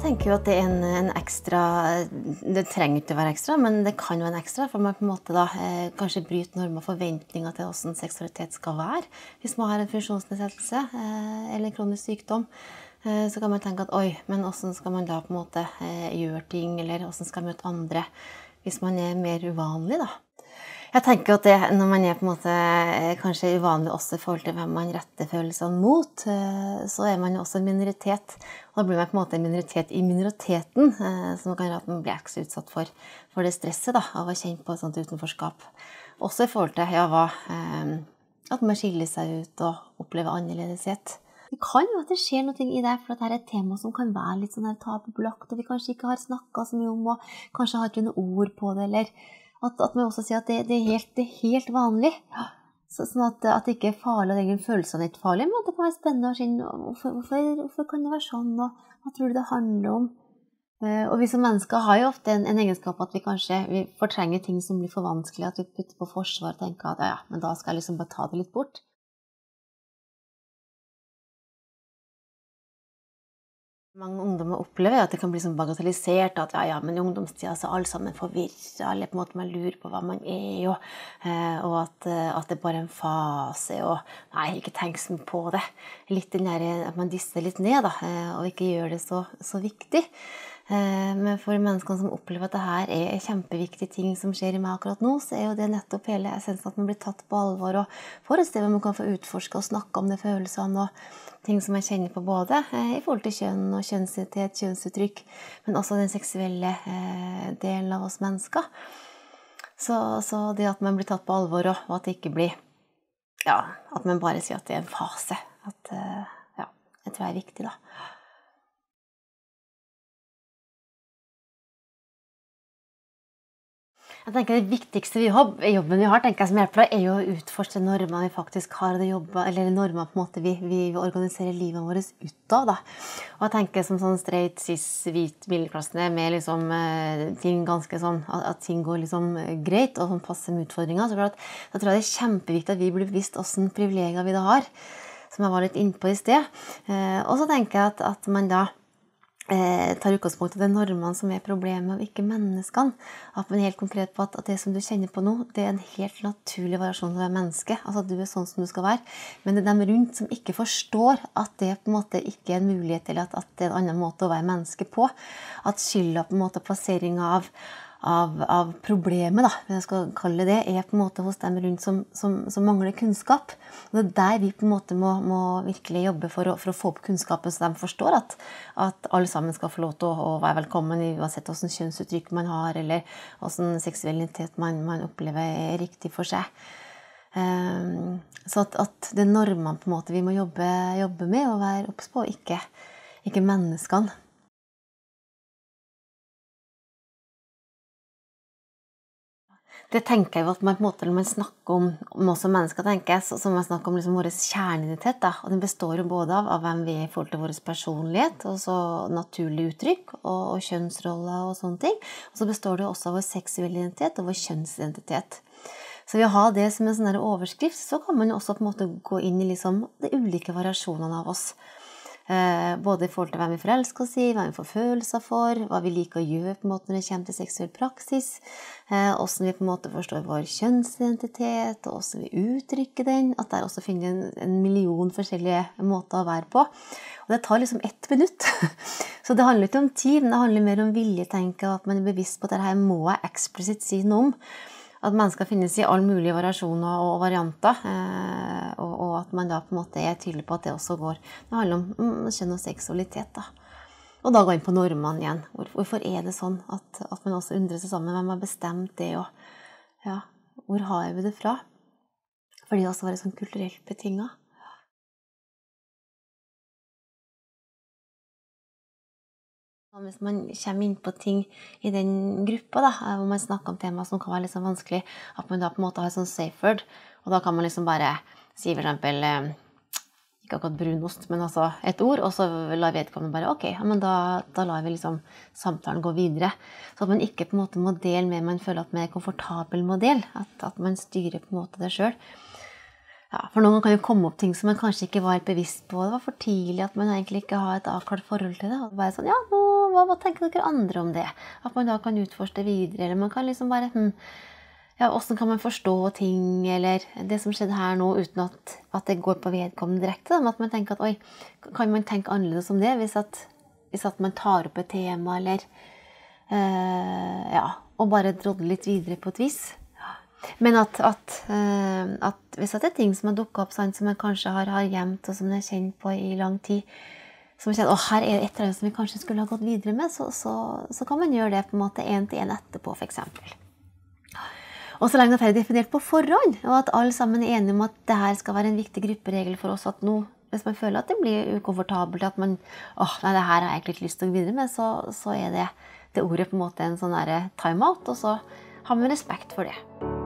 tenker jo at det en ekstra, det trenger ikke å være ekstra, men det kan være en ekstra, for man på en måte da kanskje bryter normer og forventninger til hvordan seksualitet skal være. Hvis man har en funksjonsnedsettelse eller en kronisk sykdom, så kan man tenke at oi, men hvordan skal man da på en måte gjøre ting, eller hvordan skal man møte andre, hvis man mer uvanlig da. Jeg tenker at det, når man på en måte kanskje uvanlig også i forhold til hvem man retter følelsene mot, så man jo også en minoritet. Og da blir man på en måte en minoritet i minoriteten, så man kan gjøre at man blir ekstra utsatt for det stresset da, av å kjenne på et sånt utenforskap. Også i forhold til at man skiller seg ut og opplever annerledeshet. Det kan jo at det skjer noe i det, for dette er et tema som kan være litt sånn tabubelagt, og vi kanskje ikke har snakket så mye om, og kanskje har ikke noen ord på det, eller at vi også sier at det er helt vanlig. Sånn at det ikke er farlig, og egen følelsene er ikke farlig, men at det kan være spennende å kjenne hvorfor kan det være sånn, og hva tror du det handler om? Og vi som mennesker har jo ofte en egenskap at vi fortrenger ting som blir for vanskelig, at vi putter på forsvar og tenker at ja, men da skal jeg liksom bare ta det litt bort. Mange ungdommer opplever at det kan bli sånn bagatellisert, at ja, men i ungdomstida så alle sammen forvirrer, eller på en måte man lurer på hva man er, og at det bare er en fase, og nei, ikke tenk så mye på det. Litt den der, at man disser litt ned da, og ikke gjør det så viktig. Men for menneskene som opplever at det her er kjempeviktige ting som skjer i meg akkurat nå, så er jo det nettopp hele essensen at man blir tatt på alvor, og får et sted hvor man kan få utforske og snakke om de følelsene, og ting som man kjenner på både i forhold til kjønn og kjønnsidentitet, kjønnsuttrykk, men også den seksuelle delen av oss mennesker. Så det at man blir tatt på alvor, og at det ikke blir, ja, at man bare sier at det er en fase, at ja, det tror jeg er viktig da. Jeg tenker det viktigste jobben vi har, tenker jeg som hjelper, er jo å utforske normene vi faktisk har å jobbe, eller normene på en måte vi organiserer livet vårt ut av da. Og jeg tenker som sånn straight, cis, hvit, middelklassene med liksom ting ganske sånn, at ting går liksom greit og sånn passe med utfordringer, så da tror jeg det er kjempeviktig at vi blir bevisst hvordan privilegier vi da har, som jeg var litt inne på i sted. Og så tenker jeg at man da tar utgangspunkt i de normene som er problemet, og ikke menneskene. At man er helt konkret på at det som du kjenner på nå, det er en helt naturlig variasjon av å være menneske. Altså at du er sånn som du skal være. Men det er dem rundt som ikke forstår at det på en måte ikke er en mulighet, eller at det er en annen måte å være menneske på. At skylda på en måte plasseringen av problemet, da, hvis jeg skal kalle det, er på en måte hos dem rundt som mangler kunnskap. Og det er der vi på en måte må virkelig jobbe for å få opp kunnskapen, så de forstår at alle sammen skal få lov til å være velkommen, uansett hvordan kjønnsuttrykk man har, eller hvordan seksualitet man opplever er riktig for seg. Så at det er normene på en måte vi må jobbe med og være obs på, ikke menneskene. Det tenker jeg jo at man på en måte, når man snakker om oss som mennesker, tenker jeg, så man snakker om liksom vår kjernidentitet da, og den består jo både av hvem vi er i forhold til vår personlighet, og så naturlig uttrykk, og kjønnsroller og sånne ting, og så består det jo også av vår seksuelle identitet og vår kjønnsidentitet. Så ved å ha det som en sånn overskrift, så kan man jo også på en måte gå inn i liksom de ulike variasjonene av oss. Både i forhold til hvem vi forelsker oss i, hva vi får følelser for, hva vi liker å gjøre på en måte når det kommer til seksuell praksis, hvordan vi på en måte forstår vår kjønnsidentitet, og hvordan vi uttrykker den, at der også finner en million forskjellige måter å være på. Og det tar liksom 1 minutt. Så det handler ikke om tid, men det handler mer om vilje, tenker jeg, at man er bevisst på at dette må jeg eksplisitt si noe om. At mennesker finnes i alle mulige variasjoner og varianter, og at man da på en måte er tydelig på at det også går. Det handler om kjønn og seksualitet da. Og da går inn på normene igjen. Hvorfor er det sånn at man også undrer seg sammen, hvem har bestemt det, og ja, hvor har vi det fra? Fordi det også var sånn kulturelt betinget. Hvis man kommer inn på ting i den gruppa da, hvor man snakker om tema som kan være litt sånn vanskelig, at man da på en måte har sånn safe word, og da kan man liksom bare si for eksempel, ikke akkurat brunost, men altså et ord, og så lar vedkommende bare, ok, ja, men da lar vi liksom samtalen gå videre. Så at man ikke på en måte må dele med, man føler at man er komfortabel med å dele, at man styrer på en måte det selv. Ja, for noen kan jo komme opp ting som man kanskje ikke var bevisst på. Det var for tidlig at man egentlig ikke har et avklart forhold til det. Og bare sånn, ja, nå hva tenker dere andre om det? At man da kan utforske det videre, eller man kan liksom bare, ja, hvordan kan man forstå ting, eller det som skjedde her nå, uten at det går på vedkommende direkte, da, men at man tenker at, oi, kan man tenke annerledes om det, hvis at man tar opp et tema, eller, ja, og bare drodler litt videre på et vis. Men at hvis det er ting som har dukket opp, sant, som man kanskje har gjemt, og som man har kjent på i lang tid, som man kjenner, her er det et eller annet som vi kanskje skulle ha gått videre med, så kan man gjøre det på en måte en til en etterpå, for eksempel. Og så lenge det er definert på forhånd, og at alle sammen er enige om at det her skal være en viktig grupperegel for oss, at nå, hvis man føler at det blir ukomfortabelt, at man, nei, det her har jeg egentlig ikke lyst til å gå videre med, så er det ordet på en måte en sånn time-out, og så har man respekt for det.